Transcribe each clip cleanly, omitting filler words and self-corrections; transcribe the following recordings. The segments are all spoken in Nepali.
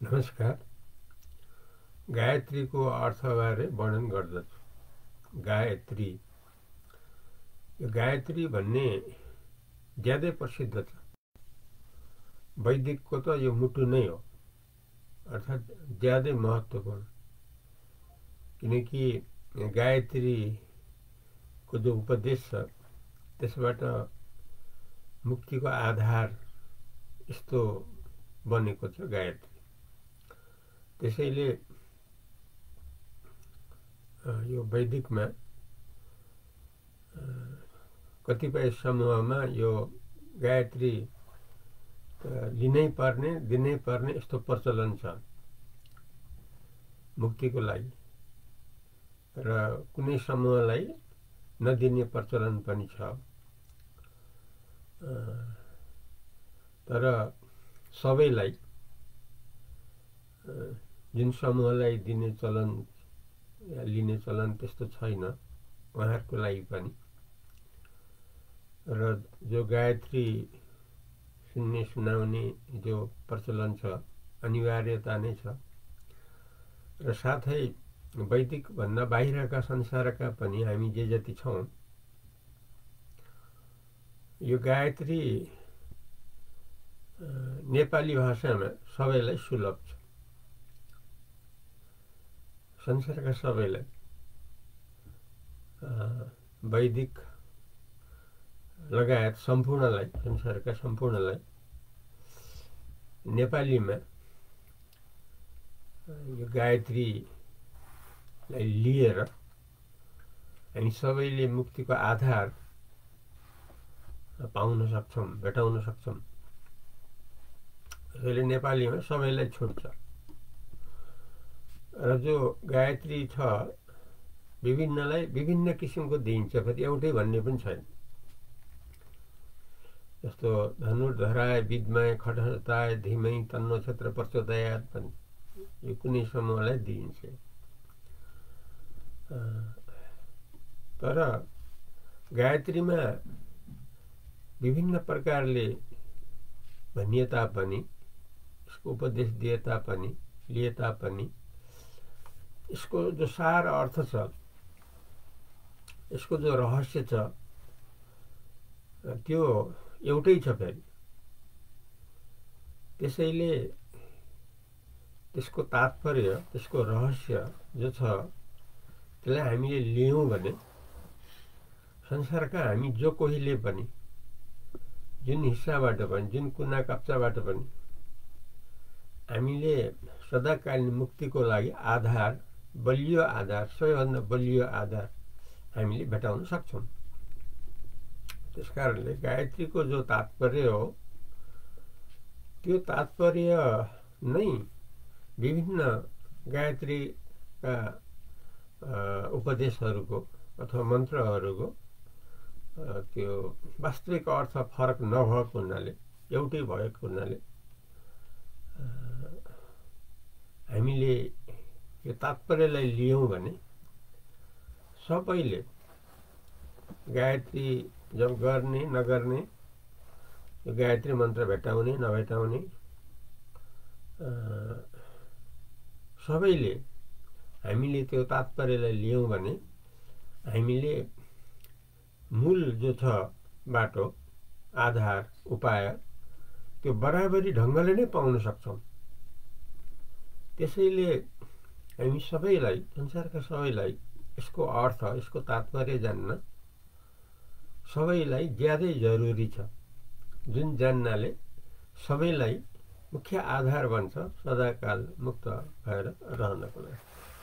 नमस्कार। गायत्रीको अर्थबारे वर्णन गर्दछु। गायत्री, यो गायत्री भन्ने ज्यादै प्रसिद्ध छ। वैदिकको त यो मुटु नै हो, अर्थात् ज्यादै महत्त्वपूर्ण। किनकि गायत्रीको जो उपदेश छ त्यसबाट मुक्तिको आधार यस्तो बनेको छ गायत्री। त्यसैले यो वैदिकमा कतिपय समूहमा यो गायत्री लिनै पर्ने दिनै पर्ने यस्तो प्रचलन छ मुक्तिको लागि, र कुनै समूहलाई नदिने प्रचलन पनि छ। तर सबैलाई, जुन समूहलाई दिने चलन या लिने चलन त्यस्तो छैन उहाँहरूको लागि पनि, र जो गायत्री सुन्ने सुनाउने जो प्रचलन छ अनिवार्यता नै छ। र साथै वैदिक भन्दा बाहिरका संसारका पनि हामी जे जति छौँ, यो गायत्री नेपाली भाषामा सबैलाई सुलभ छ। संसारका सबैलाई, वैदिक लगायत सम्पूर्णलाई, संसारका सम्पूर्णलाई नेपालीमा यो गायत्रीलाई लिएर हामी सबैले मुक्तिको आधार पाउन सक्छौँ, भेटाउन सक्छौँ। त्यसैले नेपालीमा सबैलाई छुट छ। र जो गायत्री छ विभिन्नलाई विभिन्न किसिमको दिइन्छ, फेरि एउटै भन्ने पनि छैन। जस्तो धनुर्धराय विद्मय खटहस्ताय धीमहि तन्नो क्षेत्र प्रचोदयात् पनि यो कुनै समूहलाई दिइन्छ। तर गायत्रीमा विभिन्न प्रकारले भनिए तापनि, यसको उपदेश दिए तापनि, लिए तापनि, यसको जो सार अर्थ छ, यसको जो रहस्य छ, त्यो एउटै छ फेरि। त्यसैले त्यसको तात्पर्य, त्यसको रहस्य जो छ त्यसलाई हामीले लियौँ भने संसारका हामी जो कोहीले पनि, जुन हिस्साबाट पनि, जुन कुना कप्चाबाट पनि हामीले सदाकालीन मुक्तिको लागि आधार, बलियो आधार, सबैभन्दा बलियो आधार हामीले भेटाउन सक्छौँ। त्यसकारणले गायत्रीको जो तात्पर्य हो, त्यो तात्पर्य नै विभिन्न गायत्रीका उपदेशहरूको अथवा मन्त्रहरूको त्यो वास्तविक अर्थ फरक नभएको हुनाले, एउटै भएको हुनाले हामीले यो तात्पर्यलाई लियौँ भने सबैले गायत्री जब गर्ने नगर्ने, यो गायत्री मन्त्र भेटाउने नभेटाउने, सबैले हामीले त्यो तात्पर्यलाई लियौँ भने हामीले मूल जो छ बाटो, आधार, उपाय, त्यो बराबरी ढङ्गले नै पाउन सक्छौँ। त्यसैले हामी सबैलाई, संसारका सबैलाई यसको अर्थ, यसको तात्पर्य जान्न सबैलाई ज्यादै जरुरी छ। जुन जान्नाले सबैलाई मुख्य आधार बन्छ सदाकाल मुक्त भएर रहनको लागि।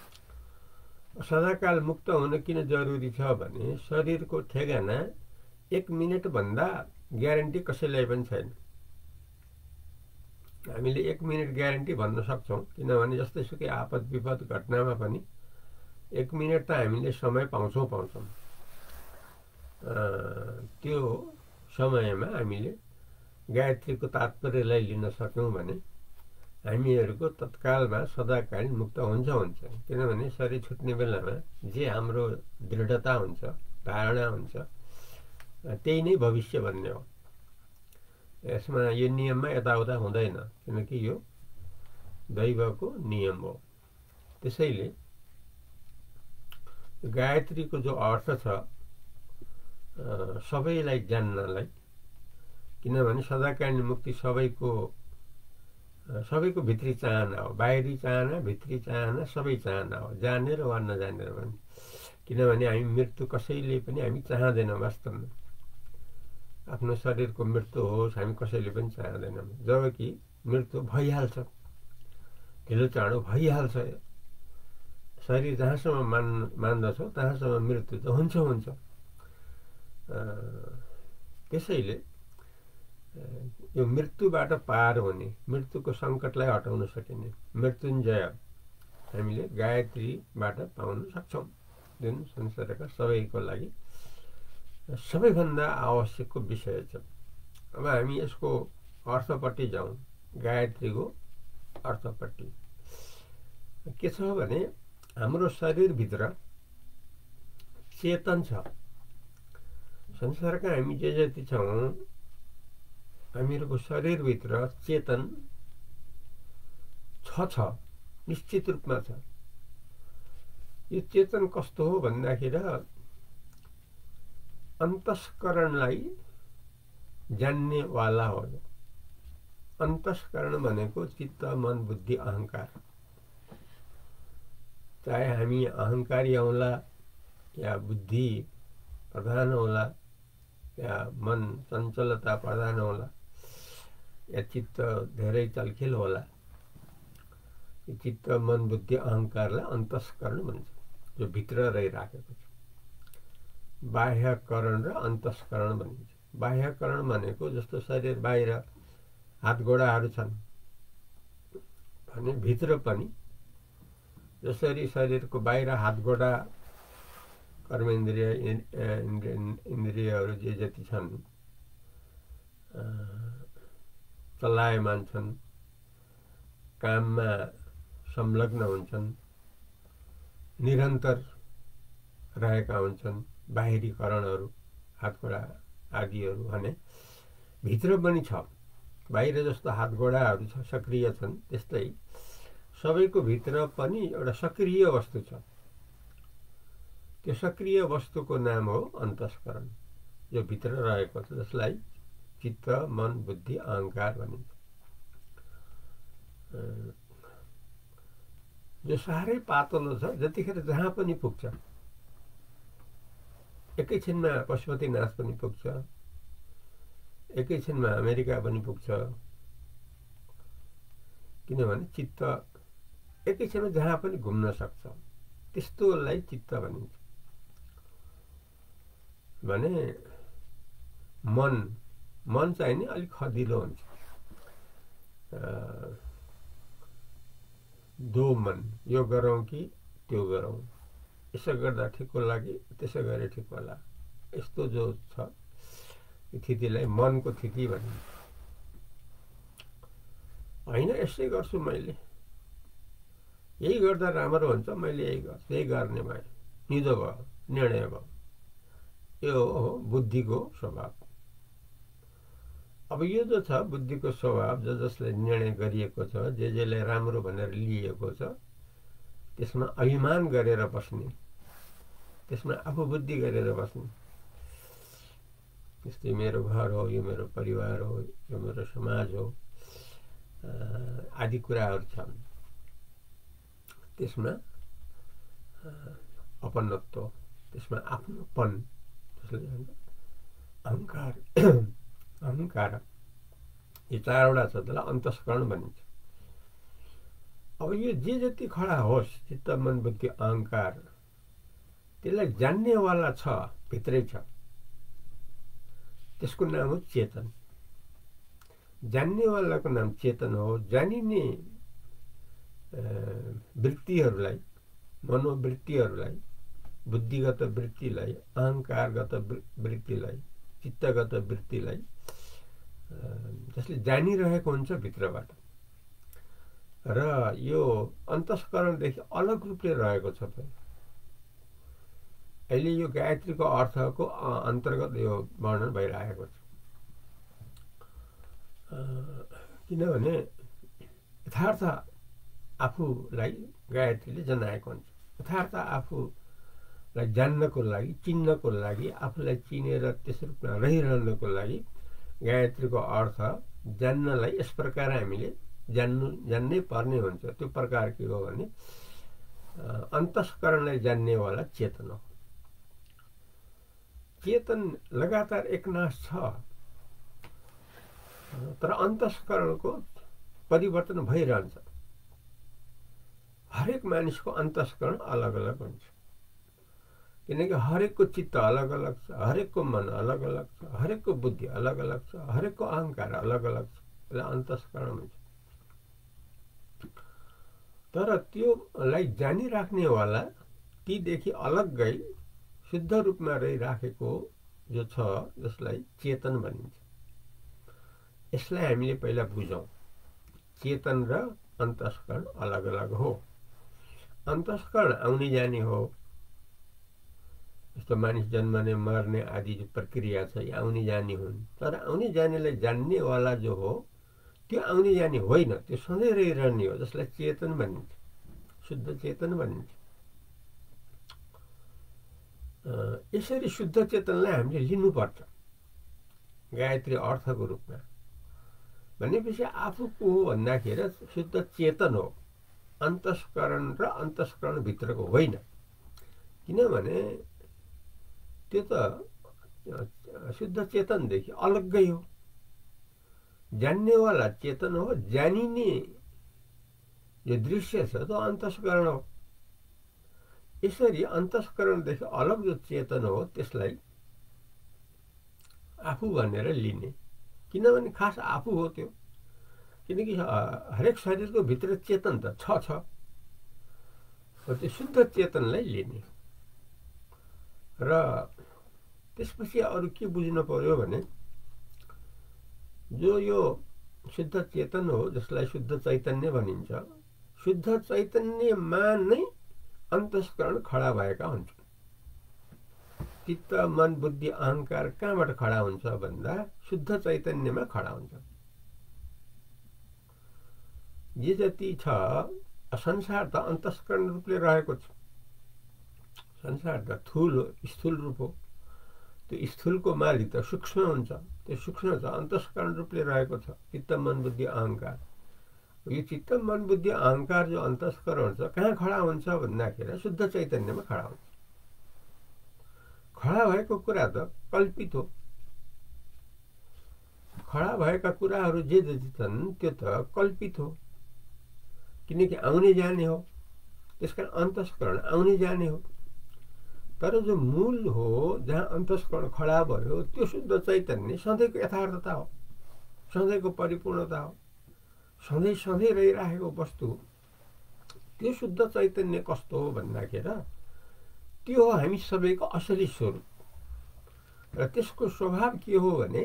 सदाकाल मुक्त हुन किन जरुरी छ भने शरीरको ठेगाना 1 मिनेटभन्दा ग्यारेन्टी कसैलाई पनि छैन। हामीले 1 मिनेट ग्यारेन्टी भन्न सक्छौँ, किनभने जस्तै सुकै आपद विपद घटनामा पनि 1 मिनेट त हामीले समय पाउँछौँ। त्यो समयमा हामीले गायत्रीको तात्पर्यलाई लिन सक्यौँ भने हामीहरूको तत्कालमा सदाकालीन मुक्त हुन्छ। किनभने शरीर छुट्ने बेलामा जे हाम्रो दृढता हुन्छ, धारणा हुन्छ, त्यही नै भविष्य भन्ने हो। यसमा यो नियममा यताउता हुँदैन, किनकि यो दैवको नियम हो। त्यसैले गायत्रीको जो अर्थ छ सबैलाई जान्नलाई, किनभने सदाकालीन मुक्ति सबैको भित्री चाहना हो। बाहिरी चाहना, भित्री चाहना, सबै चाहना हो, जानेर वा नजानेर पनि। किनभने हामी मृत्यु कसैले पनि हामी चाहँदैनौँ। वास्तवमा आफ्नो शरीरको मृत्यु होस् हामी कसैले पनि चाहँदैनौँ। जबकि मृत्यु भइहाल्छ, ढिलो चाँडो भइहाल्छ। शरीर जहाँसम्म मान्दछ तहाँसम्म मृत्यु त हुन्छ। त्यसैले यो मृत्युबाट पार हुने, मृत्युको सङ्कटलाई हटाउन सकिने मृत्युञ्जय हामीले गायत्रीबाट पाउन सक्छौँ, जुन संसारका सबैको लागि सबैभन्दा आवश्यकको विषय छ। अब हामी यसको अर्थपट्टि जाउँ। गायत्रीको अर्थपट्टि के छ भने हाम्रो शरीरभित्र चेतन छ। संसारका हामी जे जति छौँ हामीहरूको शरीरभित्र चेतन छ, निश्चित रूपमा छ। यो चेतन कस्तो हो भन्दाखेरि अन्तस्करणलाई जान्नेवाला हो। अन्तस्करण भनेको चित्त, मन, बुद्धि, अहङ्कार। चाहे हामी अहङ्कारी होला या बुद्धि प्रधान होला या मन चञ्चलता प्रधान होला या चित्त धेरै चल्खेल होला, चित्त, मन, बुद्धि, अहङ्कारलाई अन्तस्करण भन्छ, जो भित्र रहिराखेको छ। बाह्यकरण र अन्तस्करण भनिन्छ। बाह्यकरण भनेको जस्तो शरीर बाहिर हात गोडाहरू छन् भने भित्र पनि जसरी शरीरको बाहिर हात गोडा, कर्मेन्द्रिय, इन्द्रियहरू जे जति छन् चलायमान छन्, काममा संलग्न हुन्छन्, निरन्तर रहेका हुन्छन् बाहिरीकरणहरू, हातगोडा आदिहरू भने भित्र पनि छ। बाहिर जस्तो हातगोडाहरू छ सक्रिय छन्, त्यस्तै सबैको भित्र पनि एउटा सक्रिय वस्तु छ। त्यो सक्रिय वस्तुको नाम हो अन्तस्करण, जो भित्र रहेको छ, जसलाई चित्त, मन, बुद्धि, अहङ्कार भनिन्छ। जो साह्रै पातलो छ, जतिखेर जहाँ पनि पुग्छ। एकैछिनमा पशुपतिनाथ पनि पुग्छ, एकैछिनमा अमेरिका पनि पुग्छ। किनभने चित्त एकैछिनमा जहाँ पनि घुम्न सक्छ, त्यस्तोलाई चित्त भनिन्छ। भने मन चाहिँ नि अलिक खदिलो हुन्छ। दो मन, यो गरौँ कि त्यो गरौँ, यसो गर्दा ठिक होला कि त्यसो गरे ठिक होला, यस्तो जो छ स्थितिलाई मनको स्थिति भनिन्छ। होइन यसै गर्छु मैले, यही गर्दा राम्रो हुन्छ, मैले यही गर्छु, यही गर्ने भयो, निदो भयो, निर्णय भयो। यो हो बुद्धिको स्वभाव। अब यो जो छ बुद्धिको स्वभाव, जसले निर्णय गरिएको छ, जेले राम्रो भनेर लिएको छ, त्यसमा अभिमान गरेर बस्ने, त्यसमा आफू बुद्धि गरेर बस्ने। जस्तै मेरो घर हो, यो मेरो परिवार हो, यो मेरो समाज हो आदि कुराहरू छन्। त्यसमा अपनत्व, त्यसमा आफ्नोपन, अहङ्कार अहङ्कार, यो चारवटा छ, त्यसलाई अन्तस्करण भनिन्छ। अब यो जे जति खडा होस्, चित्त, मन, बुद्धि, अहङ्कार, त्यसलाई जान्नेवाला छ, भित्रै छ, त्यसको नाम हो चेतन। जान्नेवालाको नाम चेतन हो। जानिने वृत्तिहरूलाई, मनोवृत्तिहरूलाई, बुद्धिगत वृत्तिलाई, अहङ्कारगत वृत्तिलाई, चित्तगत वृत्तिलाई जसले जानिरहेको हुन्छ भित्रबाट, र यो अन्तस्करणदेखि अलग रूपले रहेको छ। अहिले यो गायत्रीको अर्थको अन्तर्गत यो वर्णन भइरहेको छ। किनभने यथार्थ आफूलाई गायत्रीले जनाएको हुन्छ। यथार्थ आफूलाई जान्नको लागि, चिन्नको लागि, आफूलाई चिनेर त्यस रूपमा रहिरहनको लागि गायत्रीको अर्थ जान्नलाई यस प्रकार हामीले जान्नै पर्ने हुन्छ। त्यो प्रकार के हो भने अन्तस्करणलाई जान्नेवाला चेतन हो। चेतन लगातार एकनाश छ, तर अन्तस्करणको परिवर्तन भइरहन्छ। हरेक मानिसको अन्तस्करण अलग अलग हुन्छ, किनकि हरेकको चित्त अलग अलग छ, हरेकको मन अलग अलग छ, हरेकको बुद्धि अलग अलग छ, हरेकको अहङ्कार अलग अलग छ। यसलाई अन्तस्करण हुन्छ। तर त्योलाई जानिराख्नेवाला तीदेखि अलग्गै शुद्ध रूपमा रहिराखेको जो छ, जसलाई चेतन भनिन्छ। यसलाई हामीले पहिला बुझौँ। चेतन र अन्तस्करण अलग अलग हो। अन्तस्करण आउने जाने हो। यस्तो मानिस जन्मने मर्ने आदि जो प्रक्रिया छ, यो आउने जाने हुन्। तर आउने जानेलाई जान्नेवाला जो हो त्यो आउने जाने होइन, त्यो सधैँ रहिरहने हो, जसलाई चेतन भनिन्छ, शुद्ध चेतन भनिन्छ। यसरी शुद्ध चेतनलाई हामीले लिनुपर्छ गायत्री अर्थको रूपमा। भनेपछि आफू को हो भन्दाखेरि शुद्ध चेतन हो, अन्तस्करण र अन्तस्करण भित्रको होइन। किनभने त्यो त शुद्ध चेतनदेखि अलग्गै हो। जान्नेवाला चेतन हो, जानिने जो दृश्य छ त्यो अन्तस्करण हो। यसरी अन्तस्करणदेखि अलग जो चेतन हो त्यसलाई आफू भनेर लिने। किनभने खास आफू हो त्यो। किनकि हरेक शरीरको भित्र चेतन त छ। त्यो शुद्ध चेतनलाई लिने। र त्यसपछि अरू के बुझ्नु पर्यो भने जो यो शुद्ध चेतन हो, जसलाई शुद्ध चैतन्य भनिन्छ, शुद्ध चैतन्यमा नै अन्तस्करण खडा भएका हुन्छन्। चित्त, मन, बुद्धि, अहङ्कार कहाँबाट खडा हुन्छ भन्दा शुद्ध चैतन्यमा खडा हुन्छ। जे जति छ संसार त अन्तस्करण रूपले रहेको छ। संसार त स्थूल रूप हो। त्यो स्थूलको मालिक त सूक्ष्म हुन्छ। त्यो सूक्ष्म छ, अन्तस्करण रूपले रहेको छ। चित्त, मन, बुद्धि, अहङ्कार। यो चित्त, मन, बुद्धि, अहङ्कार जो अन्तस्करण छ कहाँ खडा हुन्छ भन्दाखेरि शुद्ध चैतन्यमा खडा हुन्छ। खडा भएको कुरा त कल्पित हो। खडा भएका कुराहरू जे जति छन् त्यो त कल्पित हो, किनकि आउने जाने हो। त्यसकारण अन्तस्करण आउने जाने हो। तर जो मूल हो, जहाँ अन्तस्करण खडा भयो, त्यो शुद्ध चैतन्य सधैँको यथार्थता हो, सधैँको परिपूर्णता हो, सधैँ रहिरहेको वस्तु। त्यो शुद्ध चैतन्य कस्तो हो भन्दाखेरि त्यो हो हामी सबैको असली स्वरूप। र त्यसको स्वभाव के हो भने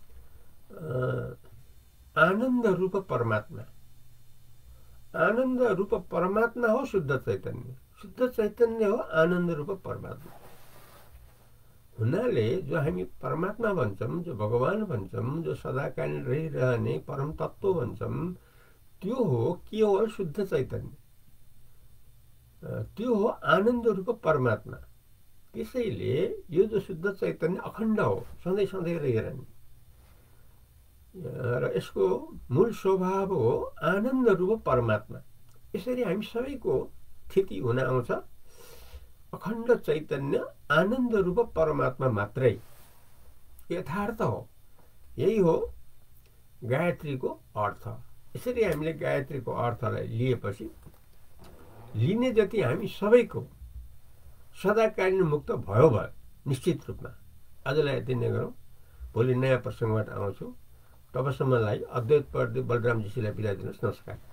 आनन्द रूप परमात्मा। आनन्द रूप परमात्मा हो शुद्ध चैतन्य। शुद्ध चैतन्य हो आनन्द रूप परमात्मा। हुनाले जो हामी परमात्मा भन्छौँ, जो भगवान भन्छौँ, जो सदाकालीन रहिरहने परम तत्त्व भन्छौँ, त्यो हो केवल शुद्ध चैतन्य। त्यो हो आनन्द रूप परमात्मा। त्यसैले यो जो शुद्ध चैतन्य अखण्ड हो, सधैँ रहिरहने। र यसको मूल स्वभाव हो आनन्द रूप परमात्मा। यसरी हामी सबैको स्थिति हुन आउँछ अखण्ड चैतन्य आनन्द रूप परमात्मा मात्रै यथार्थ हो। यही हो गायत्रीको अर्थ। यसरी हामीले गायत्रीको अर्थलाई लिएपछि लिने जति हामी सबैको सदाकालीन मुक्त भयो निश्चित रूपमा। आजलाई यति नै गरौँ। भोलि नयाँ प्रसङ्गबाट आउँछु। तबसम्मलाई अद्वैत प्रदीप बलराम जीसीलाई बिदा दिनुहोस्। नमस्कार।